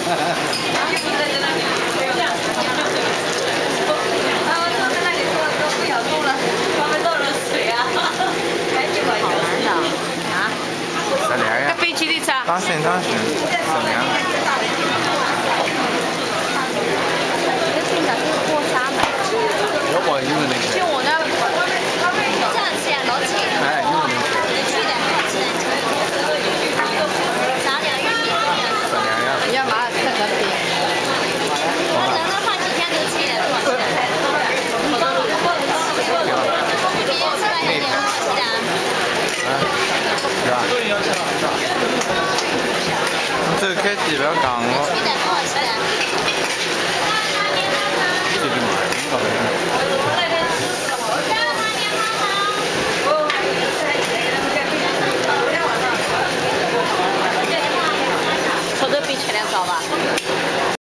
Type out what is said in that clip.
飞机的啥？ 当选，怎么样？ 过沙门。 有我有人去。 就我那。 这样吃啊，老请。 哎，有人去。 去的，吃的。杂粮玉米。 杂粮呀。 人家马上看那边。 那人的话几天就起来了。别吃了一点好吃的。 是吧？这个开机不要杠哦。 去的不好吃的。 这个嘛，挺高的。 瞅着比前两高吧。